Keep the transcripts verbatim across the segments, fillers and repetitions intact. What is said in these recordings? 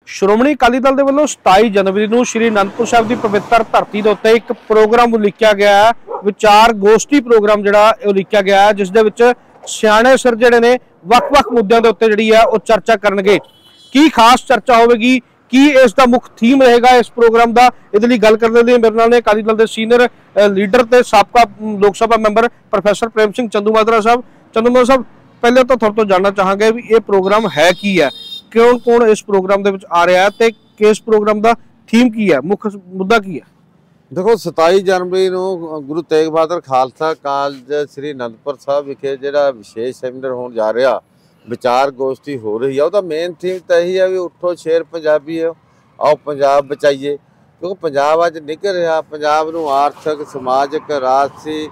ਸ਼੍ਰੋਮਣੀ ਅਕਾਲੀ ਦਲ ਦੇ ਵੱਲੋਂ ਸਤਾਈ ਜਨਵਰੀ ਨੂੰ ਸ਼੍ਰੀ ਅਨੰਦਪੁਰ ਸਾਹਿਬ ਦੀ ਪਵਿੱਤਰ ਧਰਤੀ ਦੇ ਉੱਤੇ ਇੱਕ ਪ੍ਰੋਗਰਾਮ ਉਲੀਕਿਆ ਗਿਆ ਹੈ। ਵਿਚਾਰ ਗੋਸ਼ਟੀ ਪ੍ਰੋਗਰਾਮ ਜਿਹੜਾ ਉਲੀਕਿਆ ਗਿਆ ਹੈ, ਜਿਸ ਦੇ ਵਿੱਚ ਸਿਆਣੇ ਸਿਰ ਜਿਹੜੇ ਨੇ ਵੱਖ-ਵੱਖ ਮੁੱਦਿਆਂ ਦੇ ਉੱਤੇ ਜਿਹੜੀ ਹੈ ਉਹ ਚਰਚਾ ਕਰਨਗੇ। ਕੀ ਖਾਸ ਚਰਚਾ ਹੋਵੇਗੀ, ਕੀ ਇਸ ਦਾ ਮੁੱਖ ਥੀਮ ਰਹੇਗਾ ਇਸ ਪ੍ਰੋਗਰਾਮ ਦਾ, ਇਹਦੇ ਲਈ ਗੱਲ ਕਰਨ ਦੇ ਲਈ ਮੇਰੇ ਨਾਲ ਨੇ ਅਕਾਲੀ ਦਲ ਦੇ ਸੀਨੀਅਰ ਲੀਡਰ ਤੇ ਸਾਬਕਾ ਲੋਕ ਸਭਾ ਮੈਂਬਰ ਪ੍ਰੋਫੈਸਰ ਪ੍ਰੇਮ ਸਿੰਘ ਚੰਦੂਮਾਜਰਾ ਸਾਹਿਬ। ਚੰਦੂਮਾਜਰਾ ਸਾਹਿਬ, ਪਹਿਲੇ ਤਾਂ ਤੁਹਾਡੇ ਤੋਂ ਜਾਣਨਾ ਚਾਹਾਂਗੇ ਵੀ ਇਹ ਪ੍ਰੋਗਰਾਮ ਹੈ ਕੀ ਹੈ, ਕੌਣ ਕੌਣ ਇਸ ਪ੍ਰੋਗਰਾਮ ਦੇ ਵਿੱਚ ਆ ਰਿਹਾ ਹੈ ਤੇ ਕਿਸ ਪ੍ਰੋਗਰਾਮ ਦਾ ਥੀਮ ਕੀ ਹੈ, ਮੁੱਖ ਮੁੱਦਾ ਕੀ ਹੈ? देखो सताई जनवरी ਨੂੰ ਗੁਰੂ ਤੇਗ ਬਹਾਦਰ ਖਾਲਸਾ ਕਾਲਜ ਸ੍ਰੀ ਅਨੰਦਪੁਰ ਸਾਹਿਬ ਵਿਖੇ ਜਿਹੜਾ ਵਿਸ਼ੇਸ਼ ਸੈਮੀਨਾਰ ਹੋਣ ਜਾ ਰਿਹਾ, ਵਿਚਾਰ ਗੋਸ਼ਟੀ ਹੋ ਰਹੀ ਹੈ। ਉਹਦਾ ਮੇਨ ਥੀਮ ਤਾਂ ਇਹੀ ਹੈ ਵੀ ਉੱਠੋ ਸ਼ੇਰ ਪੰਜਾਬੀ ਆਓ ਪੰਜਾਬ ਬਚਾਈਏ। ਕਿਉਂਕਿ ਪੰਜਾਬ ਅੱਜ ਨਿਕਲ ਰਿਹਾ, ਪੰਜਾਬ ਨੂੰ ਆਰਥਿਕ ਸਮਾਜਿਕ ਰਾਜਸੀ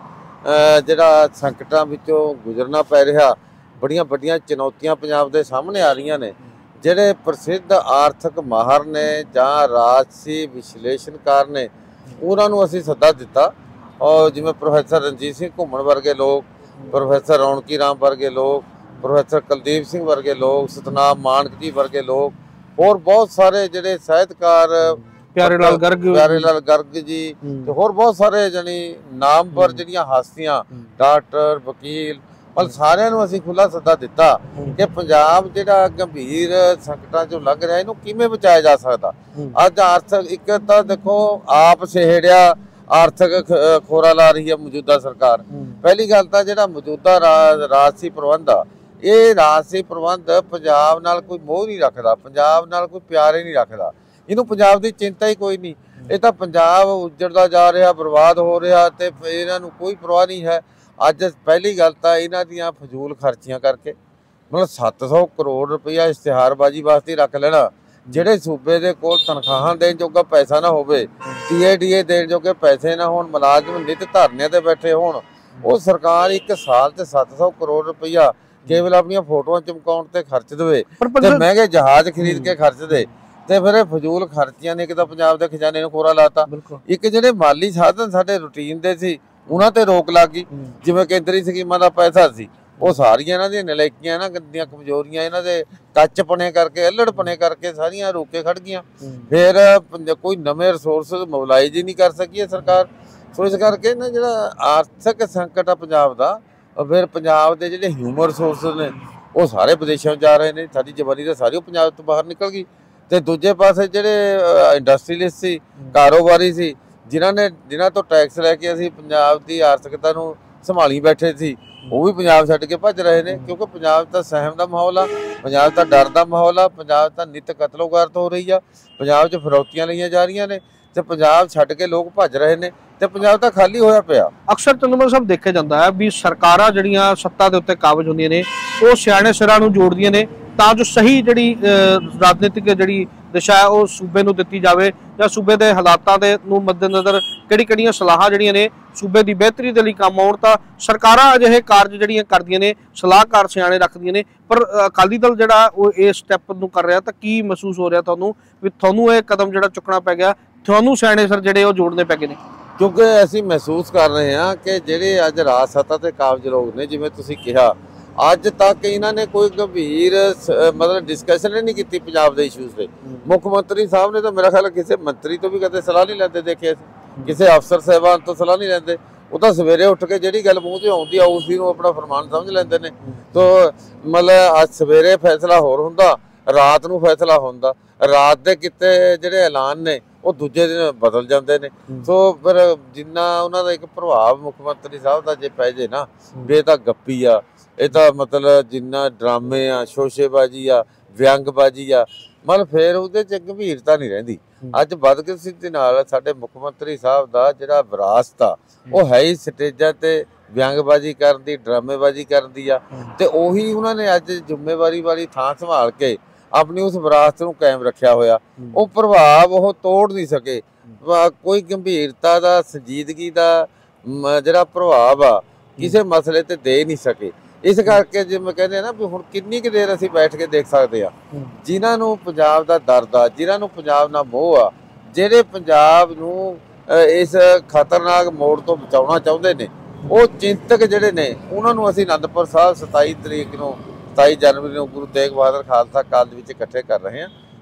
ਜਿਹੜਾ ਸੰਕਟਾਂ ਵਿੱਚੋਂ ਗੁਜ਼ਰਨਾ ਪੈ ਰਿਹਾ। ਬੜੀਆਂ ਵੱਡੀਆਂ ਚੁਣੌਤੀਆਂ ਪੰਜਾਬ ਦੇ ਸਾਹਮਣੇ ਆ ਰਹੀਆਂ ਨੇ। ਜਿਹੜੇ ਪ੍ਰਸਿੱਧ ਆਰਥਿਕ ਮਾਹਰ ਨੇ ਜਾਂ ਰਾਜਸੀ ਵਿਸ਼ਲੇਸ਼ਣਕਾਰ ਨੇ, ਉਹਨਾਂ ਨੂੰ ਅਸੀਂ ਸੱਦਾ ਦਿੱਤਾ। ਔਰ ਜਿਵੇਂ ਪ੍ਰੋਫੈਸਰ ਰਣਜੀਤ ਸਿੰਘ ਘੁੰਮਣ ਵਰਗੇ ਲੋਕ, ਪ੍ਰੋਫੈਸਰ ਰੌਣਕੀ ਰਾਮ ਵਰਗੇ ਲੋਕ, ਪ੍ਰੋਫੈਸਰ ਕੁਲਦੀਪ ਸਿੰਘ ਵਰਗੇ ਲੋਕ, ਸਤਨਾਮ ਮਾਨਕ ਜੀ ਵਰਗੇ ਲੋਕ, ਹੋਰ ਬਹੁਤ ਸਾਰੇ ਜਿਹੜੇ ਸਾਹਿਤਕਾਰ, ਪਿਆਰੇ ਲਾਲ ਗਰਗ ਪਿਆਰੇ ਲਾਲ ਗਰਗ ਜੀ ਤੇ ਹੋਰ ਬਹੁਤ ਸਾਰੇ ਜਾਣੀ ਨਾਮਵਰ ਜਿਹੜੀਆਂ ਹਸਤੀਆਂ, ਡਾਕਟਰ, ਵਕੀਲ, ਮਤਲਬ ਸਾਰਿਆਂ ਨੂੰ ਅਸੀਂ ਖੁੱਲ੍ਹਾ ਸੱਦਾ ਦਿੱਤਾ ਕਿ ਪੰਜਾਬ ਜਿਹੜਾ ਗੰਭੀਰ ਸੰਕਟਾਂ ਚੋਂ ਲੰਘ ਰਿਹਾ, ਇਹਨੂੰ ਕਿਵੇਂ ਬਚਾਇਆ ਜਾ ਸਕਦਾ। ਅੱਜ ਆਰਥਿਕ ਇੱਕ ਤਾਂ ਦੇਖੋ ਆਪ ਸਿਹੜਿਆ ਆਰਥਿਕ ਖੋਰਾ ਲਾ ਰਹੀ ਹੈ ਮੌਜੂਦਾ ਸਰਕਾਰ। ਪਹਿਲੀ ਗੱਲ ਤਾਂ ਜਿਹੜਾ ਮੌਜੂਦਾ ਰਾਜਸੀ ਪ੍ਰਬੰਧ ਆ, ਇਹ ਰਾਜਸੀ ਪ੍ਰਬੰਧ ਪੰਜਾਬ ਨਾਲ ਕੋਈ ਮੋਹ ਨਹੀਂ ਰੱਖਦਾ, ਪੰਜਾਬ ਨਾਲ ਕੋਈ ਪਿਆਰ ਹੀ ਨਹੀਂ ਰੱਖਦਾ। ਇਹਨੂੰ ਪੰਜਾਬ ਦੀ ਚਿੰਤਾ ਹੀ ਕੋਈ ਨਹੀਂ। ਇਹ ਤਾਂ ਪੰਜਾਬ ਉੱਜੜਦਾ ਜਾ ਰਿਹਾ, ਬਰਬਾਦ ਹੋ ਰਿਹਾ ਤੇ ਇਹਨਾਂ ਨੂੰ ਕੋਈ ਪਰਵਾਹ ਨਹੀਂ ਹੈ। ਅੱਜ ਪਹਿਲੀ ਗੱਲ ਤਾਂ ਇਹਨਾਂ ਦੀਆਂ ਫਜ਼ੂਲ ਖਰਚੀਆਂ ਕਰਕੇ ਮਤਲਬ ਸੱਤ ਸੌ ਕਰੋੜ ਰੁਪਈਆ ਇਸ਼ਤਿਹਾਰਬਾਜ਼ੀ ਵਾਸਤੇ ਰੱਖ ਲੈਣਾ। ਜਿਹੜੇ ਸੂਬੇ ਦੇ ਕੋਲ ਤਨਖਾਹਾਂ ਦੇਣ ਜੋਗਾ ਪੈਸਾ ਨਾ ਹੋਵੇ, ਟੀ ਏ ਡੀ ਏ ਦੇਣ ਜੋਗੇ ਪੈਸੇ ਨਾ ਹੋਣ, ਮੁਲਾਜ਼ਮ ਨਿੱਤ ਧਰਨਿਆਂ ਤੇ ਬੈਠੇ ਹੋਣ, ਉਹ ਸਰਕਾਰ ਇੱਕ ਸਾਲ 'ਚ ਸੱਤ ਸੌ ਕਰੋੜ ਰੁਪਈਆ ਕੇਵਲ ਆਪਣੀਆਂ ਫੋਟੋਆਂ ਚਮਕਾਉਣ ਤੇ ਖਰਚ ਦੇਵੇ ਤੇ ਮਹਿੰਗੇ ਜਹਾਜ਼ ਖਰੀਦ ਕੇ ਖਰਚ ਦੇ ਤੇ ਫਿਰ ਇਹ ਫਜ਼ੂਲ ਖਰਚੀਆਂ ਨੇ ਇੱਕ ਤਾਂ ਪੰਜਾਬ ਦੇ ਖਜ਼ਾਨੇ ਨੂੰ ਖੋਰਾ ਲਾਤਾ। ਇੱਕ ਜਿਹੜੇ ਮਾਲੀ ਸਾਧਨ ਸਾਡੇ ਰੂਟੀਨ ਦੇ ਸੀ, ਉਹਨਾਂ ਤੇ ਰੋਕ ਲੱਗ ਗਈ। ਜਿਵੇਂ ਕੇਂਦਰੀ ਸਕੀਮਾਂ ਦਾ ਪੈਸਾ ਸੀ, ਉਹ ਸਾਰੀਆਂ ਇਹਨਾਂ ਦੀਆਂ ਨਲਾਇਕੀਆਂ, ਇਹਨਾਂ ਗੰਦੀਆਂ ਕਮਜ਼ੋਰੀਆਂ, ਇਹਨਾਂ ਦੇ ਕੱਚਪਣੇ ਕਰਕੇ, ਅਲੜਪਣੇ ਕਰਕੇ ਸਾਰੀਆਂ ਰੋਕੇ ਖੜ ਗਈਆਂ। ਫਿਰ ਕੋਈ ਨਵੇਂ ਰਿਸੋਰਸ ਮੋਬਿਲਾਈਜ਼ ਹੀ ਨਹੀਂ ਕਰ ਸਕੀ ਹੈ ਸਰਕਾਰ। ਸੋ ਇਸ ਕਰਕੇ ਨਾ ਜਿਹੜਾ ਆਰਥਿਕ ਸੰਕਟ ਆ ਪੰਜਾਬ ਦਾ, ਫਿਰ ਪੰਜਾਬ ਦੇ ਜਿਹੜੇ ਹਿਊਮਨ ਰਿਸੋਰਸ ਨੇ ਉਹ ਸਾਰੇ ਵਿਦੇਸ਼ਾਂ 'ਚ ਜਾ ਰਹੇ ਨੇ। ਸਾਡੀ ਜਵਾਨੀ ਤਾਂ ਸਾਰੀ ਪੰਜਾਬ ਤੋਂ ਬਾਹਰ ਨਿਕਲ ਗਈ। ਤੇ ਦੂਜੇ ਪਾਸੇ ਜਿਹੜੇ ਇੰਡਸਟਰੀਲਿਸਟ ਸੀ, ਕਾਰੋਬਾਰੀ ਸੀ, ਜਿਨ੍ਹਾਂ ਨੇ ਜਿਨ੍ਹਾਂ ਤੋਂ ਟੈਕਸ ਲੈ ਕੇ ਅਸੀਂ ਪੰਜਾਬ ਦੀ ਆਰਥਿਕਤਾ ਨੂੰ ਸੰਭਾਲੀ ਬੈਠੇ ਸੀ, ਉਹ ਵੀ ਪੰਜਾਬ ਛੱਡ ਕੇ ਭੱਜ ਰਹੇ ਨੇ। ਕਿਉਂਕਿ ਪੰਜਾਬ ਤਾਂ ਸਹਿਮ ਦਾ ਮਾਹੌਲ ਆ, ਪੰਜਾਬ ਤਾਂ ਡਰ ਦਾ ਮਾਹੌਲ ਆ, ਪੰਜਾਬ ਤਾਂ ਨਿੱਤ ਕਤਲੋਗਾਰਤ ਹੋ ਰਹੀ ਆ, ਪੰਜਾਬ 'ਚ ਫਿਰੌਤੀਆਂ ਲਈਆਂ ਜਾ ਰਹੀਆਂ ਨੇ ਤੇ ਪੰਜਾਬ ਛੱਡ ਕੇ ਲੋਕ ਭੱਜ ਰਹੇ ਨੇ ਤੇ ਪੰਜਾਬ ਤਾਂ ਖਾਲੀ ਹੋਇਆ ਪਿਆ। ਅਕਸਰ ਚੰਦੂਮਾਜਰਾ ਸਾਹਿਬ ਦੇਖਿਆ ਜਾਂਦਾ ਹੈ ਵੀ ਸਰਕਾਰਾਂ ਜਿਹੜੀਆਂ ਸੱਤਾ ਦੇ ਉੱਤੇ ਕਾਬਜ ਹੁੰਦੀਆਂ ਨੇ, ਉਹ ਸਿਆਣੇ ਸਿਰਾਂ ਨੂੰ ਜੋੜਦੀਆਂ ਨੇ ਤਾਂ ਜੋ ਸਹੀ ਜਿਹੜੀ ਰਾਜਨੀਤਿਕ ਜਿਹੜੀ ਦਿਸ਼ਾ ਹੈ ਉਹ ਸੂਬੇ ਨੂੰ ਦਿੱਤੀ ਜਾਵੇ, ਜਾਂ ਸੂਬੇ ਦੇ ਹਾਲਾਤਾਂ ਦੇ ਨੂੰ ਮੱਦੇਨਜ਼ਰ ਕਿਹੜੀ ਕਿਹੜੀਆਂ ਸਲਾਹਾਂ ਜਿਹੜੀਆਂ ਨੇ ਸੂਬੇ ਦੀ ਬਿਹਤਰੀ ਦੇ ਲਈ ਕੰਮ ਆਉਣ, ਤਾਂ ਸਰਕਾਰਾਂ ਅਜਿਹੇ ਕਾਰਜ ਜਿਹੜੀਆਂ ਕਰਦੀਆਂ ਨੇ, ਸਲਾਹਕਾਰ ਸਿਆਣੇ ਰੱਖਦੀਆਂ ਨੇ। ਪਰ ਅਕਾਲੀ ਦਲ ਜਿਹੜਾ ਉਹ ਇਸ ਸਟੈਪ ਨੂੰ ਕਰ ਰਿਹਾ, ਤਾਂ ਕੀ ਮਹਿਸੂਸ ਹੋ ਰਿਹਾ ਤੁਹਾਨੂੰ ਵੀ ਤੁਹਾਨੂੰ ਇਹ ਕਦਮ ਜਿਹੜਾ ਚੁੱਕਣਾ ਪੈ ਗਿਆ, ਤੁਹਾਨੂੰ ਸਿਆਣੇ ਸਰ ਜਿਹੜੇ ਉਹ ਜੋੜਨੇ ਪੈ ਗਏ ਨੇ? ਕਿਉਂਕਿ ਅਸੀਂ ਮਹਿਸੂਸ ਕਰ ਰਹੇ ਹਾਂ ਕਿ ਜਿਹੜੇ ਅੱਜ ਰਾਜ ਸੱਤਾ ਤੇ ਕਾਬਜ ਲੋਕ ਨੇ, ਜਿਵੇਂ ਤੁਸੀਂ ਕਿਹਾ, ਅੱਜ ਤੱਕ ਇਹਨਾਂ ਨੇ ਕੋਈ ਗੰਭੀਰ ਮਤਲਬ ਡਿਸਕਸ਼ਨ ਨਹੀਂ ਕੀਤੀ ਪੰਜਾਬ ਦੇ ਇਸ਼ੂਜ਼ ਤੇ। ਮੁੱਖ ਮੰਤਰੀ ਸਾਹਿਬ ਨੇ ਤਾਂ ਮੇਰਾ ਖਿਆਲ ਕਿਸੇ ਮੰਤਰੀ ਤੋਂ ਵੀ ਕਦੇ ਸਲਾਹ ਨਹੀਂ ਲੈਂਦੇ ਦੇਖੇ, ਕਿਸੇ ਅਫਸਰ ਸਾਹਿਬਾਨ ਤੋਂ ਸਲਾਹ ਨਹੀਂ ਲੈਂਦੇ। ਉਹ ਤਾਂ ਸਵੇਰੇ ਉੱਠ ਕੇ ਜਿਹੜੀ ਗੱਲ ਮੂੰਹ 'ਤੇ ਆਉਂਦੀ ਆ ਉਸੀ ਨੂੰ ਆਪਣਾ ਫਰਮਾਨ ਸਮਝ ਲੈਂਦੇ ਨੇ। ਤੋ ਮਤਲਬ ਅੱਜ ਸਵੇਰੇ ਫੈਸਲਾ ਹੋਰ ਹੁੰਦਾ, ਰਾਤ ਨੂੰ ਫੈਸਲਾ ਹੁੰਦਾ, ਰਾਤ ਦੇ ਕਿਤੇ ਜਿਹੜੇ ਐਲਾਨ ਨੇ ਉਹ ਦੂਜੇ ਦਿਨ ਬਦਲ ਜਾਂਦੇ ਨੇ। ਸੋ ਫਿਰ ਜਿੰਨਾ ਉਹਨਾਂ ਦਾ ਇੱਕ ਪ੍ਰਭਾਵ ਮੁੱਖ ਮੰਤਰੀ ਸਾਹਿਬ ਦਾ ਜੇ ਪੈ ਜੇ ਨਾ, ਵੀ ਇਹ ਤਾਂ ਗੱਪੀ ਆ, ਇਹ ਤਾਂ ਮਤਲਬ ਜਿੰਨਾ ਡਰਾਮੇ ਆ, ਸ਼ੋਸ਼ੇਬਾਜ਼ੀ ਆ, ਵਿਅੰਗਬਾਜ਼ੀ ਆ, ਮਤਲਬ ਫਿਰ ਉਹਦੇ 'ਚ ਗੰਭੀਰਤਾ ਨਹੀਂ ਰਹਿੰਦੀ। ਅੱਜ ਬਦਕਿਸਮਤੀ ਨਾਲ ਸਾਡੇ ਮੁੱਖ ਮੰਤਰੀ ਸਾਹਿਬ ਦਾ ਜਿਹੜਾ ਵਿਰਾਸਤ ਆ, ਉਹ ਹੈ ਹੀ ਸਟੇਜਾਂ ਤੇ ਵਿਅੰਗਬਾਜ਼ੀ ਕਰਨ ਦੀ, ਡਰਾਮੇਬਾਜ਼ੀ ਕਰਨ ਦੀ ਆ। ਤੇ ਉਹੀ ਉਹਨਾਂ ਨੇ ਅੱਜ ਜ਼ਿੰਮੇਵਾਰੀ ਵਾਲੀ ਥਾਂ ਸੰਭਾਲ ਕੇ ਆਪਣੀ ਉਸ ਵਿਰਾਸਤ ਨੂੰ ਕਾਇਮ ਰੱਖਿਆ ਹੋਇਆ। ਉਹ ਪ੍ਰਭਾਵ ਉਹ ਤੋੜ ਨਹੀਂ ਸਕੇ। ਕੋਈ ਗੰਭੀਰਤਾ ਦਾ, ਸੰਜੀਦਗੀ ਦਾ ਜਿਹੜਾ ਪ੍ਰਭਾਵ ਆ ਕਿਸੇ ਮਸਲੇ ਤੇ ਦੇ ਨਹੀਂ ਸਕੇ। ਇਸ ਕਰਕੇ ਜਿਵੇਂ ਕਹਿੰਦੇ ਆ ਨਾ ਵੀ ਹੁਣ ਕਿੰਨੀ ਕੁ ਦੇਰ ਅਸੀਂ ਬੈਠ ਕੇ ਦੇਖ ਸਕਦੇ ਆ, ਜਿਨ੍ਹਾਂ ਨੂੰ ਪੰਜਾਬ ਦਾ ਦਰਦ ਆ, ਜਿਨ੍ਹਾਂ ਨੂੰ ਪੰਜਾਬ ਨਾਲ ਮੋਹ ਆ, ਜਿਹੜੇ ਪੰਜਾਬ ਨੂੰ ਇਸ ਖਤਰਨਾਕ ਮੋੜ ਤੋਂ ਬਚਾਉਣਾ ਚਾਹੁੰਦੇ ਨੇ, ਉਹ ਚਿੰਤਕ ਜਿਹੜੇ ਨੇ, ਉਹਨਾਂ ਨੂੰ ਅਸੀਂ ਅਨੰਦਪੁਰ ਸਾਹਿਬ ਸਤਾਈ ਤਰੀਕ ਨੂੰ ਸਤਾਈ ਜਨਵਰੀ ਨੂੰ ਗੁਰੂ ਤੇਗ ਬਹਾਦਰ ਖਾਲਸਾ ਕਾਲਜ ਵਿੱਚ ਇਕੱਠੇ ਕਰ ਰਹੇ ਹਾਂ।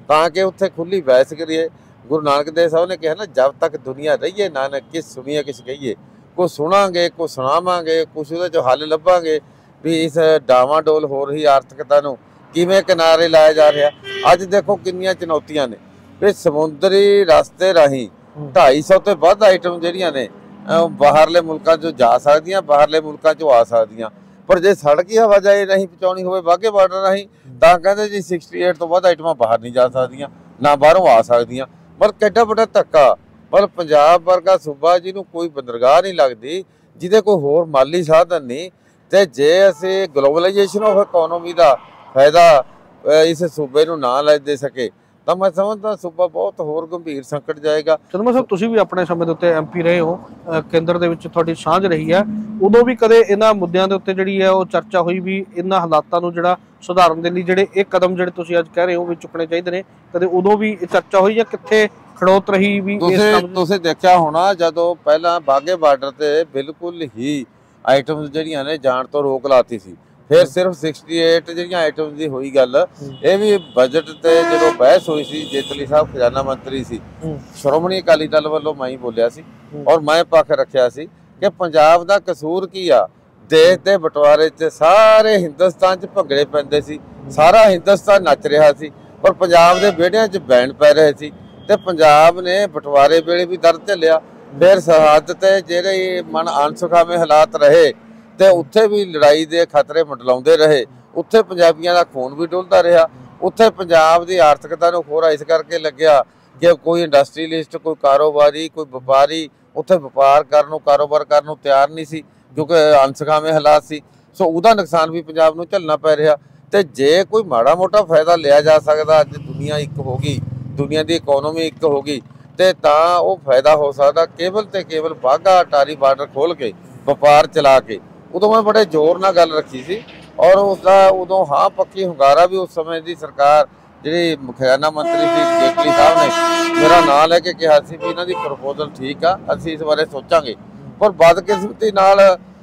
ਤਾਂ ਕਿ ਉੱਥੇ ਖੁੱਲੀ ਬਹਿਸ ਕਰੀਏ। ਗੁਰੂ ਨਾਨਕ ਦੇਵ ਸਾਹਿਬ ਨੇ ਕਿਹਾ ਨਾ, ਜਦ ਤੱਕ ਦੁਨੀਆ ਰਹੀਏ ਨਾਨਕ ਕਿਸ ਸੁਣੀਏ ਕਿਸ ਕਹੀਏ। ਕੁਛ ਸੁਣਾਂਗੇ, ਕੁਛ ਸੁਣਾਵਾਂਗੇ, ਕੁਛ ਉਹਦੇ 'ਚੋਂ ਹੱਲ ਲੱਭਾਂਗੇ ਵੀ ਇਸ ਡਾਵਾਂਡੋਲ ਹੋ ਰਹੀ ਆਰਥਿਕਤਾ ਨੂੰ ਕਿਵੇਂ ਕਿਨਾਰੇ ਲਾਇਆ ਜਾ ਰਿਹਾ। ਅੱਜ ਦੇਖੋ ਕਿੰਨੀਆਂ ਚੁਣੌਤੀਆਂ ਨੇ ਵੀ ਸਮੁੰਦਰੀ ਰਸਤੇ ਰਾਹੀਂ ਢਾਈ ਸੌ ਤੋਂ ਵੱਧ ਆਈਟਮ ਜਿਹੜੀਆਂ ਨੇ ਬਾਹਰਲੇ ਮੁਲਕਾਂ 'ਚੋਂ ਜਾ ਸਕਦੀਆਂ, ਬਾਹਰਲੇ ਮੁਲਕਾਂ 'ਚੋਂ ਆ ਸਕਦੀਆਂ। ਪਰ ਜੇ ਸੜਕੀ ਆਵਾਜਾਈ ਨਹੀਂ ਪਹੁੰਚਾਉਣੀ ਹੋਵੇ ਵਾਘੇ ਬਾਰਡਰ ਰਾਹੀਂ, ਤਾਂ ਕਹਿੰਦੇ ਜੀ ਅਠਾਸੀ ਤੋਂ ਵੱਧ ਆਈਟਮਾਂ ਬਾਹਰ ਨਹੀਂ ਜਾ ਸਕਦੀਆਂ, ਨਾ ਬਾਹਰੋਂ ਆ ਸਕਦੀਆਂ। ਮਤਲਬ ਕਿੱਡਾ ਵੱਡਾ ਧੱਕਾ। ਮਤਲਬ ਪੰਜਾਬ ਵਰਗਾ ਸੂਬਾ ਜਿਹਨੂੰ ਕੋਈ ਬੰਦਰਗਾਹ ਨਹੀਂ ਲੱਗਦੀ, ਜਿਹਦੇ ਕੋਈ ਹੋਰ ਮਾਲੀ ਸਾਧਨ ਨਹੀਂ, ਤੇ ਜੇ ਅਸੀਂ ਗਲੋਬਲਾਈਜੇਸ਼ਨ ਆਫ ਇਕੋਨੋਮੀ ਦਾ ਫਾਇਦਾ ਇਸ ਸੂਬੇ ਨੂੰ ਨਾ ਲੈ ਦੇ ਸਕੇ, ਤਾਂ ਮੈਂ ਸਮਝਦਾ ਸੂਬਾ ਬਹੁਤ ਹੋਰ ਗੰਭੀਰ ਸੰਕਟ ਜਾਏਗਾ। ਚੰਦਮਾ ਸਾਹਿਬ, ਤੁਸੀਂ ਵੀ ਆਪਣੇ ਸਮੇਂ ਦੇ ਉੱਤੇ ਐਮਪੀ ਰਹੇ ਹੋ, ਕੇਂਦਰ ਦੇ ਵਿੱਚ ਤੁਹਾਡੀ ਸਾਂਝ ਰਹੀ ਹੈ, ਉਦੋਂ ਵੀ ਕਦੇ ਇਹਨਾਂ ਮੁੱਦਿਆਂ ਦੇ ਉੱਤੇ ਜਿਹੜੀ ਹੈ ਉਹ ਚਰਚਾ ਹੋਈ ਵੀ ਇਹਨਾਂ ਹਾਲਾਤਾਂ ਨੂੰ ਜਿਹੜਾ ਸੁਧਾਰਨ ਦੇ ਲਈ ਜਿਹੜੇ ਇਹ ਕਦਮ ਜਿਹੜੇ ਤੁਸੀਂ ਅੱਜ ਕਹਿ ਰਹੇ ਹੋ ਵੀ ਚੁੱਕਣੇ ਚਾਹੀਦੇ ਨੇ, ਕਦੇ ਉਦੋਂ ਵੀ ਇਹ ਚਰਚਾ ਹੋਈ ਜਾਂ ਕਿੱਥੇ ਖੜੋਤ ਰਹੀ ਵੀ ਇਸ ਕੰਮ? ਤੁਸੀਂ ਦੇਖਿਆ ਹੋਣਾ, ਜਦੋਂ ਪਹਿਲਾਂ ਬਾਘੇ ਬਾਰਡਰ ਤੇ ਬਿਲਕੁਲ ਹੀ ਆਈਟਮਸ ਜਿਹੜੀਆਂ ਨੇ ਜਾਣ ਤੋਂ ਰੋਕ ਲਾਤੀ ਸੀ, ਫਿਰ ਸਿਰਫ ਅਠਾਸੀ ਜਿਹੜੀਆਂ ਆਈਟਮਸ ਦੀ ਹੋਈ ਗੱਲ, ਇਹ ਵੀ ਬਜਟ ਤੇ ਜਦੋਂ ਬਹਿਸ ਹੋਈ ਸੀ, ਜੇਤਲੀ ਸਾਹਿਬ ਖਜ਼ਾਨਾ ਮੰਤਰੀ ਸੀ, ਸ਼੍ਰੋਮਣੀ ਅਕਾਲੀ ਦਲ ਵੱਲੋਂ ਮੈਂ ਹੀ ਬੋਲਿਆ ਸੀ ਔਰ ਮੈਂ ਪੱਖ ਰੱਖਿਆ ਸੀ ਕਿ ਪੰਜਾਬ ਦਾ ਕਸੂਰ ਕੀ ਆ। ਦੇਸ਼ ਦੇ ਬਟਵਾਰੇ 'ਚ ਸਾਰੇ ਹਿੰਦੁਸਤਾਨ 'ਚ ਭੰਗੜੇ ਪੈਂਦੇ ਸੀ, ਸਾਰਾ ਹਿੰਦੁਸਤਾਨ ਨੱਚ ਰਿਹਾ ਸੀ, ਪਰ ਪੰਜਾਬ ਦੇ ਵਿਹੜਿਆਂ 'ਚ ਬੈਂਡ ਪੈ ਰਹੇ ਸੀ। ਤੇ ਪੰਜਾਬ ਨੇ ਬਟਵਾਰੇ ਵੇਲੇ ਵੀ ਦਰਦ ਝੱਲਿਆ, ਫਿਰ ਸਰਹੱਦ ਤੇ ਜਿਹੜੇ ਮਨ ਅਣਸੁਖਾਵੇਂ ਹਾਲਾਤ ਰਹੇ ਤੇ ਉੱਥੇ ਵੀ ਲੜਾਈ ਦੇ ਖਤਰੇ ਮੰਡਲਾਉਂਦੇ ਰਹੇ, ਉੱਥੇ ਪੰਜਾਬੀਆਂ ਦਾ ਖੂਨ ਵੀ ਡੁੱਲਦਾ ਰਿਹਾ। ਉੱਥੇ ਪੰਜਾਬ ਦੀ ਆਰਥਿਕਤਾ ਨੂੰ ਖੋਰਾ ਇਸ ਕਰਕੇ ਲੱਗਿਆ ਕਿ ਕੋਈ ਇੰਡਸਟਰੀਲਿਸਟ, ਕੋਈ ਕਾਰੋਬਾਰੀ, ਕੋਈ ਵਪਾਰੀ ਉੱਥੇ ਵਪਾਰ ਕਰਨ ਨੂੰ, ਕਾਰੋਬਾਰ ਕਰਨ ਨੂੰ ਤਿਆਰ ਨਹੀਂ ਸੀ, ਕਿਉਂਕਿ ਅਣਸੁਖਾਵੇਂ ਹਾਲਾਤ ਸੀ। ਸੋ ਉਹਦਾ ਨੁਕਸਾਨ ਵੀ ਪੰਜਾਬ ਨੂੰ ਝੱਲਣਾ ਪੈ ਰਿਹਾ। ਤੇ ਜੇ ਕੋਈ ਮਾੜਾ ਮੋਟਾ ਫਾਇਦਾ ਲਿਆ ਜਾ ਸਕਦਾ, ਅੱਜ ਦੁਨੀਆ ਇੱਕ ਹੋ ਗਈ, ਦੁਨੀਆ ਦੀ ਇਕੋਨੋਮੀ ਇੱਕ ਹੋ ਗਈ, ਤੇ ਤਾਂ ਉਹ ਫਾਇਦਾ ਹੋ ਸਕਦਾ ਕੇਵਲ ਤੇ ਕੇਵਲ ਬਾਘਾ ਅਟਾਰੀ ਬਾਰਡਰ ਖੋਲ ਕੇ ਵਪਾਰ ਚਲਾ ਕੇ। ਉਦੋਂ ਮੈਂ ਬੜੇ ਜ਼ੋਰ ਨਾਲ ਗੱਲ ਰੱਖੀ ਸੀ ਔਰ ਉਸਦਾ ਉਦੋਂ ਹਾਂ ਪੱਕੀ ਹੁੰਗਾਰਾ ਵੀ ਉਸ ਸਮੇਂ ਦੀ ਸਰਕਾਰ ਜਿਹੜੀ ਖਜ਼ਾਨਾ ਮੰਤਰੀ ਸੀ ਜੇਤਲੀ ਸਾਹਿਬ ਨੇ ਮੇਰਾ ਨਾਂ ਲੈ ਕੇ ਕਿਹਾ ਸੀ ਵੀ ਇਹਨਾਂ ਦੀ ਪ੍ਰਪੋਜ਼ਲ ਠੀਕ ਆ, ਅਸੀਂ ਇਸ ਬਾਰੇ ਸੋਚਾਂਗੇ। ਪਰ ਬਦਕਿਸਮਤੀ ਨਾਲ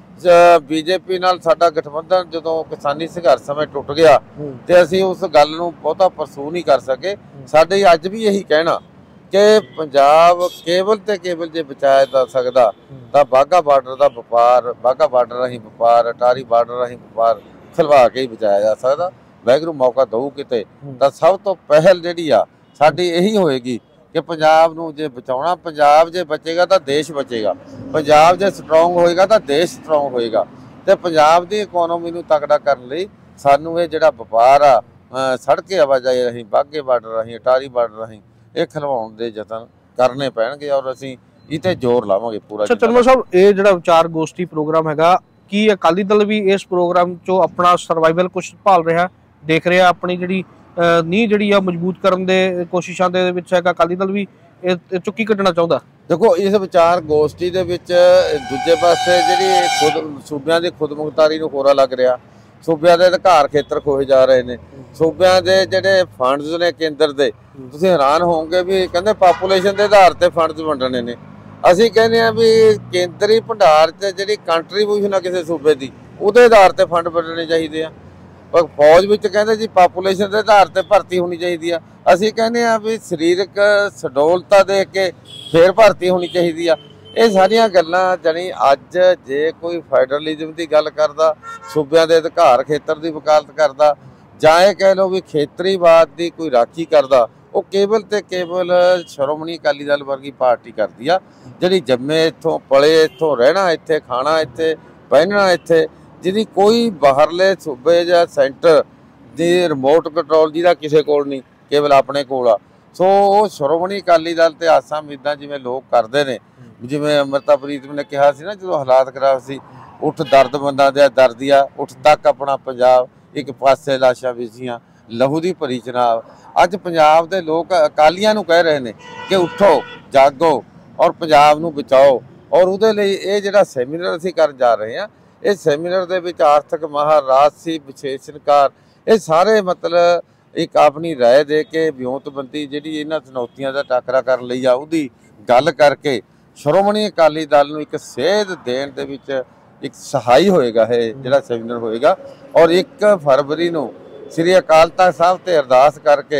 ਬੀਜੇਪੀ ਨਾਲ ਸਾਡਾ ਗਠਬੰਧਨ ਜਦੋਂ ਕਿਸਾਨੀ ਸੰਘਰਸ਼ ਸਮੇਂ ਟੁੱਟ ਗਿਆ ਤੇ ਅਸੀਂ ਉਸ ਗੱਲ ਨੂੰ ਬਹੁਤਾ ਪਰਸੂ ਨਹੀਂ ਕਰ ਸਕੇ। ਸਾਡੇ ਅੱਜ ਵੀ ਇਹੀ ਕਹਿਣਾ ਕਿ ਪੰਜਾਬ ਕੇਵਲ ਤੇ ਕੇਵਲ ਜੇ ਬਚਾਇਆ ਜਾ ਸਕਦਾ ਤਾਂ ਬਾਘਾ ਬਾਰਡਰ ਦਾ ਵਪਾਰ, ਬਾਘਾ ਬਾਰਡਰ ਰਾਹੀਂ ਵਪਾਰ, ਅਟਾਰੀ ਬਾਰਡਰ ਰਾਹੀਂ ਵਪਾਰ ਖਲਵਾ ਕੇ ਹੀ ਬਚਾਇਆ ਜਾ ਸਕਦਾ। ਵਾਹਿਗੁਰੂ ਮੌਕਾ ਦਊ ਕਿਤੇ ਤਾਂ ਸਭ ਤੋਂ ਪਹਿਲ ਜਿਹੜੀ ਆ ਸਾਡੀ ਇਹੀ ਹੋਏਗੀ ਕਿ ਪੰਜਾਬ ਨੂੰ ਜੇ ਬਚਾਉਣਾ, ਪੰਜਾਬ ਜੇ ਬਚੇਗਾ ਤਾਂ ਦੇਸ਼ ਬਚੇਗਾ, ਪੰਜਾਬ ਜੇ ਸਟਰੋਂਗ ਹੋਏਗਾ ਤਾਂ ਦੇਸ਼ ਸਟਰੋਂਗ ਹੋਏਗਾ। ਤੇ ਪੰਜਾਬ ਦੀ ਇਕੋਨੋਮੀ ਨੂੰ ਤਕੜਾ ਕਰਨ ਲਈ ਸਾਨੂੰ ਇਹ ਜਿਹੜਾ ਵਪਾਰ ਆ ਸੜਕੇ ਆਵਾਜਾਈ ਰਾਹੀਂ, ਬਾਘੇ ਬਾਰਡਰ ਰਾਹੀਂ, ਅਟਾਰੀ ਬਾਰਡਰ ਰਾਹੀਂ ਇਹ ਖਲਵਾਉਣ ਦੇ ਯਤਨ ਕਰਨੇ ਪੈਣਗੇ ਔਰ ਅਸੀਂ ਇਹ ਤੇ ਜ਼ੋਰ ਲਾਵਾਂਗੇ ਪੂਰਾ। ਅੱਛਾ ਚੰਦਮਾ ਸਾਹਿਬ, ਇਹ ਜਿਹੜਾ ਵਿਚਾਰ ਗੋਸ਼ਟੀ ਪ੍ਰੋਗਰਾਮ ਹੈਗਾ, ਕੀ ਅਕਾਲੀ ਦਲ ਵੀ ਇਸ ਪ੍ਰੋਗਰਾਮ ਚੋਂ ਆਪਣਾ ਸਰਵਾਈਵਲ ਕੁਛ ਭਾਲ ਰਿਹਾ, ਦੇਖ ਰਿਹਾ, ਆਪਣੀ ਜਿਹੜੀ ਨੀਂਹ ਜਿਹੜੀ ਆ ਮਜ਼ਬੂਤ ਕਰਨ ਦੇ ਕੋਸ਼ਿਸ਼ਾਂ ਦੇ ਵਿੱਚ ਹੈਗਾ? ਅਕਾਲੀ ਦਲ ਵੀ ਇਹ ਚੁੱਕੀ ਕੱਢਣਾ ਚਾਹੁੰਦਾ? ਦੇਖੋ, ਇਸ ਵਿਚਾਰ ਗੋਸ਼ਟੀ ਦੇ ਵਿੱਚ ਦੂਜੇ ਪਾਸੇ ਜਿਹੜੀ ਖੁਦ ਸੂਬਿਆਂ ਦੀ ਖੁਦਮੁਖਤਾਰੀ ਨੂੰ ਹੋਰਾ ਲੱਗ ਰਿਹਾ, ਸੂਬਿਆਂ ਦੇ ਅਧਿਕਾਰ ਖੇਤਰ ਖੋਏ ਜਾ ਰਹੇ ਨੇ, ਸੂਬਿਆਂ ਦੇ ਜਿਹੜੇ ਫੰਡਸ ਨੇ ਕੇਂਦਰ ਦੇ, ਤੁਸੀਂ ਹੈਰਾਨ ਹੋਵੋਗੇ ਵੀ ਕਹਿੰਦੇ ਪਾਪੂਲੇਸ਼ਨ ਦੇ ਆਧਾਰ ਤੇ ਫੰਡਸ ਵੰਡਣੇ ਨੇ। ਅਸੀਂ ਕਹਿੰਦੇ ਆ ਵੀ ਕੇਂਦਰੀ ਭੰਡਾਰ 'ਚ ਜਿਹੜੀ ਕੰਟਰੀਬਿਊਸ਼ਨ ਆ ਕਿਸੇ ਸੂਬੇ ਦੀ, ਉਹਦੇ ਆਧਾਰ ਤੇ ਫੰਡ ਵੰਡਣੇ ਚਾਹੀਦੇ ਆ। ਪਰ ਫੌਜ ਵਿੱਚ ਕਹਿੰਦੇ ਜੀ ਪਾਪੂਲੇਸ਼ਨ ਦੇ ਆਧਾਰ ਤੇ ਭਰਤੀ ਹੋਣੀ ਚਾਹੀਦੀ ਆ। ਅਸੀਂ ਕਹਿੰਦੇ ਆ ਵੀ ਸਰੀਰਕ ਸਡੋਲਤਾ ਦੇਖ ਕੇ ਫੇਰ ਭਰਤੀ ਹੋਣੀ ਚਾਹੀਦੀ ਆ। ਇਹ ਸਾਰੀਆਂ ਗੱਲਾਂ ਜਾਣੀ ਅੱਜ ਜੇ ਕੋਈ ਫੈਡਰਲਿਜ਼ਮ ਦੀ ਗੱਲ ਕਰਦਾ, ਸੂਬਿਆਂ ਦੇ ਅਧਿਕਾਰ ਖੇਤਰ ਦੀ ਵਕਾਲਤ ਕਰਦਾ, ਜਾਂ ਇਹ ਕਹਿ ਲਓ ਵੀ ਖੇਤਰੀਵਾਦ ਦੀ ਕੋਈ ਰਾਖੀ ਕਰਦਾ, ਉਹ ਕੇਵਲ ਤੇ ਕੇਵਲ ਸ਼੍ਰੋਮਣੀ ਅਕਾਲੀ ਦਲ ਵਰਗੀ ਪਾਰਟੀ ਕਰਦੀ ਆ, ਜਿਹੜੀ ਜੰਮੇ ਇੱਥੋਂ, ਪਲੇ ਇੱਥੋਂ, ਰਹਿਣਾ ਇੱਥੇ, ਖਾਣਾ ਇੱਥੇ, ਪਹਿਨਣਾ ਇੱਥੇ, ਜਿਹਦੀ ਕੋਈ ਬਾਹਰਲੇ ਸੂਬੇ ਜਾਂ ਸੈਂਟਰ ਦੀ ਰਿਮੋਟ ਕੰਟਰੋਲ ਜਿਹਦਾ ਕਿਸੇ ਕੋਲ ਨਹੀਂ, ਕੇਵਲ ਆਪਣੇ ਕੋਲ ਆ। ਸੋ ਉਹ ਸ਼੍ਰੋਮਣੀ ਅਕਾਲੀ ਦਲ ਤੇ ਆਸਾਂ ਉਮੀਦਾਂ ਜਿਵੇਂ ਲੋਕ ਕਰਦੇ ਨੇ, ਜਿਵੇਂ ਅੰਮ੍ਰਿਤਾ ਪ੍ਰੀਤਮ ਨੇ ਕਿਹਾ ਸੀ ਨਾ ਜਦੋਂ ਹਾਲਾਤ ਖਰਾਬ ਸੀ, ਉੱਠ ਦਰਦ ਬੰਦਾ ਦੇ ਦਰਦੀਆ, ਉੱਠ ਤੱਕ ਆਪਣਾ ਪੰਜਾਬ, ਇੱਕ ਪਾਸੇ ਲਾਸ਼ਾਂ ਵਿਛੀਆਂ, ਲਹੂ ਦੀ ਭਰੀ ਚਨਾਬ। ਅੱਜ ਪੰਜਾਬ ਦੇ ਲੋਕ ਅਕਾਲੀਆਂ ਨੂੰ ਕਹਿ ਰਹੇ ਨੇ ਕਿ ਉੱਠੋ, ਜਾਗੋ ਔਰ ਪੰਜਾਬ ਨੂੰ ਬਚਾਓ। ਔਰ ਉਹਦੇ ਲਈ ਇਹ ਜਿਹੜਾ ਸੈਮੀਨਾਰ ਅਸੀਂ ਕਰਨ ਜਾ ਰਹੇ ਹਾਂ, ਇਹ ਸੈਮੀਨਾਰ ਦੇ ਵਿੱਚ ਆਰਥਿਕ ਮਾਹਰ, ਰਾਜਸੀ ਵਿਸ਼ੇਸ਼ਣਕਾਰ, ਇਹ ਸਾਰੇ ਮਤਲਬ ਇੱਕ ਆਪਣੀ ਰਾਏ ਦੇ ਕੇ ਵਿਉਂਤਬੰਦੀ ਜਿਹੜੀ ਇਹਨਾਂ ਚੁਣੌਤੀਆਂ ਦਾ ਟਾਕਰਾ ਕਰਨ ਲਈ ਆ, ਉਹਦੀ ਗੱਲ ਕਰਕੇ ਸ਼੍ਰੋਮਣੀ ਅਕਾਲੀ ਦਲ ਨੂੰ ਇੱਕ ਸੇਧ ਦੇਣ ਦੇ ਵਿੱਚ ਇੱਕ ਸਹਾਈ ਹੋਏਗਾ ਇਹ ਜਿਹੜਾ ਸੈਮੀਨਾਰ ਹੋਏਗਾ। ਔਰ ਇੱਕ ਫਰਵਰੀ ਨੂੰ ਸ੍ਰੀ ਅਕਾਲ ਤਖਤ ਸਾਹਿਬ ਤੇ ਅਰਦਾਸ ਕਰਕੇ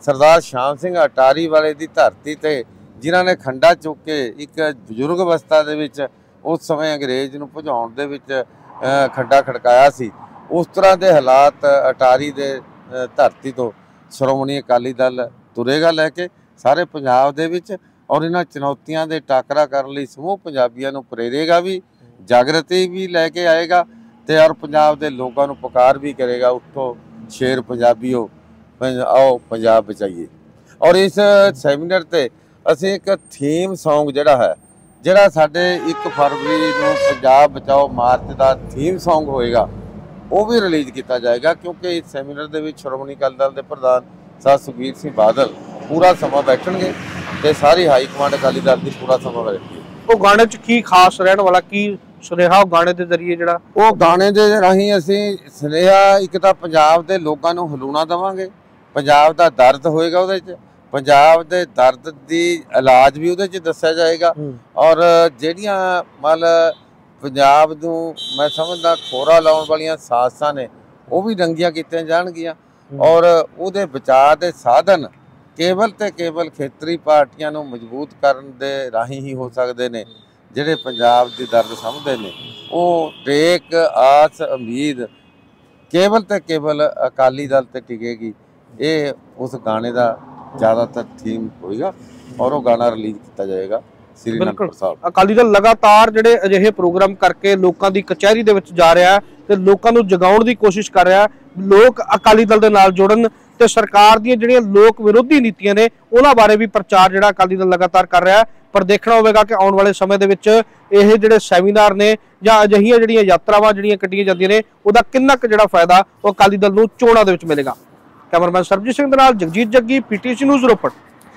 ਸਰਦਾਰ ਸ਼ਾਮ ਸਿੰਘ ਅਟਾਰੀ ਵਾਲੇ ਦੀ ਧਰਤੀ ਤੇ, ਜਿਨ੍ਹਾਂ ਨੇ ਖੰਡਾ ਚੁੱਕ ਕੇ ਇੱਕ ਬਜ਼ੁਰਗ ਅਵਸਥਾ ਦੇ ਵਿੱਚ ਉਸ ਸਮੇਂ ਅੰਗਰੇਜ਼ ਨੂੰ ਭਜਾਉਣ ਦੇ ਵਿੱਚ ਖੱਡਾ ਖੜਕਾਇਆ ਸੀ। ਉਸ ਤਰ੍ਹਾਂ ਦੇ ਹਾਲਾਤ ਅਟਾਰੀ ਦੇ ਧਰਤੀ ਤੋਂ ਸ਼੍ਰੋਮਣੀ ਅਕਾਲੀ ਦਲ ਤੁਰੇਗਾ ਲੈ ਕੇ ਸਾਰੇ ਪੰਜਾਬ ਦੇ ਵਿੱਚ, ਔਰ ਇਹਨਾਂ ਚੁਣੌਤੀਆਂ ਦੇ ਟਾਕਰਾ ਕਰਨ ਲਈ ਸਮੂਹ ਪੰਜਾਬੀਆਂ ਨੂੰ ਪ੍ਰੇਰੇਗਾ ਵੀ, ਜਾਗਰਤੀ ਵੀ ਲੈ ਕੇ ਆਏਗਾ ਤੇ ਔਰ ਪੰਜਾਬ ਦੇ ਲੋਕਾਂ ਨੂੰ ਪੁਕਾਰ ਵੀ ਕਰੇਗਾ, ਉੱਠੋ ਸ਼ੇਰ ਪੰਜਾਬੀਓ, ਆਓ ਪੰਜਾਬ ਬਚਾਈਏ। ਔਰ ਇਸ ਸੈਮੀਨਾਰ ਤੇ ਅਸੀਂ ਇੱਕ ਥੀਮ ਸੌਂਗ ਜਿਹੜਾ ਹੈ, ਜਿਹੜਾ ਸਾਡੇ ਇੱਕ ਫਰਵਰੀ ਨੂੰ ਪੰਜਾਬ ਬਚਾਓ ਮਾਰਚ ਦਾ ਥੀਮ ਸੌਂਗ ਹੋਏਗਾ, ਉਹ ਵੀ ਰਿਲੀਜ਼ ਕੀਤਾ ਜਾਏਗਾ, ਕਿਉਂਕਿ ਇਸ ਸੈਮੀਨਾਰ ਦੇ ਵਿੱਚ ਸ਼੍ਰੋਮਣੀ ਅਕਾਲੀ ਦਲ ਦੇ ਪ੍ਰਧਾਨ ਸਾਹਿਬ ਸੁਖਬੀਰ ਸਿੰਘ ਬਾਦਲ ਪੂਰਾ ਸਮਾਂ ਬੈਠਣਗੇ ਤੇ ਸਾਰੀ ਹਾਈ ਕਮਾਂਡ ਅਕਾਲੀ ਦਲ ਦੀ ਪੂਰਾ ਸਮਾਂ ਬੈਠੇਗੀ। ਉਹ ਗਾਣੇ 'ਚ ਕੀ ਖਾਸ ਰਹਿਣ ਵਾਲਾ, ਕੀ ਸੁਨੇਹਾ ਉਹ ਗਾਣੇ ਦੇ ਜ਼ਰੀਏ ਜਿਹੜਾ ਉਹ ਗਾਣੇ ਦੇ ਰਾਹੀਂ ਅਸੀਂ ਸੁਨੇਹਾ ਇੱਕ ਤਾਂ ਪੰਜਾਬ ਦੇ ਲੋਕਾਂ ਨੂੰ ਹਲੂਣਾ ਦੇਵਾਂਗੇ, ਪੰਜਾਬ ਦਾ ਦਰਦ ਹੋਏਗਾ ਉਹਦੇ 'ਚ, ਪੰਜਾਬ ਦੇ ਦਰਦ ਦੀ ਇਲਾਜ ਵੀ ਉਹਦੇ 'ਚ ਦੱਸਿਆ ਜਾਏਗਾ, ਔਰ ਜਿਹੜੀਆਂ ਮਤਲਬ ਪੰਜਾਬ ਨੂੰ ਮੈਂ ਸਮਝਦਾ ਖੋਰਾ ਲਾਉਣ ਵਾਲੀਆਂ ਸਾਜ਼ਿਸ਼ਾਂ ਨੇ ਉਹ ਵੀ ਨੰਗੀਆਂ ਕੀਤੀਆਂ ਜਾਣਗੀਆਂ, ਔਰ ਉਹਦੇ ਬਚਾਅ ਦੇ ਸਾਧਨ ਕੇਵਲ ਤੇ ਕੇਵਲ ਖੇਤਰੀ ਪਾਰਟੀਆਂ ਨੂੰ ਮਜ਼ਬੂਤ ਕਰਨ ਦੇ ਰਾਹੀਂ ਹੀ ਹੋ ਸਕਦੇ ਨੇ। ਜਿਹੜੇ ਪੰਜਾਬ ਦੀ ਦਰਦ ਸਮਝਦੇ ਨੇ ਉਹ ਟੇਕ ਆਸ ਉਮੀਦ ਕੇਵਲ ਤੇ ਕੇਵਲ ਅਕਾਲੀ ਦਲ ਤੇ ਟਿਕੇਗੀ। ਇਹ ਉਸ ਗਾਣੇ ਦਾ ਜ਼ਿਆਦਾਤਰ ਥੀਮ ਹੋਏਗਾ ਔਰ ਉਹ ਗਾਣਾ ਰਿਲੀਜ਼ ਕੀਤਾ ਜਾਏਗਾ। ਸ੍ਰੀ ਅਨੰਦਪੁਰ ਸਾਹਿਬ ਅਕਾਲੀ ਦਲ ਲਗਾਤਾਰ ਜਿਹੜੇ ਅਜਿਹੇ ਪ੍ਰੋਗਰਾਮ ਕਰਕੇ ਲੋਕਾਂ ਦੀ ਕਚਹਿਰੀ ਦੇ ਵਿੱਚ ਜਾ ਰਿਹਾ ਤੇ ਲੋਕਾਂ ਨੂੰ ਜਗਾਉਣ ਦੀ ਕੋਸ਼ਿਸ਼ ਕਰ ਰਿਹਾ, ਲੋਕ ਅਕਾਲੀ ਦਲ ਦੇ ਨਾਲ ਜੁੜਨ ਤੇ ਸਰਕਾਰ ਦੀਆਂ ਜਿਹੜੀਆਂ ਲੋਕ ਵਿਰੋਧੀ ਨੀਤੀਆਂ ਨੇ ਉਹਨਾਂ ਬਾਰੇ ਵੀ ਪ੍ਰਚਾਰ ਜਿਹੜਾ ਅਕਾਲੀ ਦਲ ਲਗਾਤਾਰ ਕਰ ਰਿਹਾ। ਪਰ ਦੇਖਣਾ ਹੋਵੇਗਾ ਕਿ ਆਉਣ ਵਾਲੇ ਸਮੇਂ ਦੇ ਵਿੱਚ ਇਹ ਜਿਹੜੇ ਸੈਮੀਨਾਰ ਨੇ ਜਾਂ ਅਜਿਹੀਆਂ ਜਿਹੜੀਆਂ ਯਾਤਰਾਵਾਂ ਜਿਹੜੀਆਂ ਕੱਢੀਆਂ ਜਾਂਦੀਆਂ ਨੇ ਉਹਦਾ ਕਿੰਨਾ ਕੁ ਜਿਹੜਾ ਫਾਇਦਾ ਉਹ ਅਕਾਲੀ ਦਲ ਨੂੰ ਚੋਣਾਂ ਦੇ ਵਿੱਚ ਮਿਲੇਗਾ। ਕੈਮਰਾਮੈਨ ਸਰਬਜੀਤ ਸਿੰਘ ਦੇ ਨਾਲ ਜਗਜੀਤ ਜੱਗੀ, ਪੀਟੀਸੀ ਨਿਊਜ਼ ਰੋਪੜ।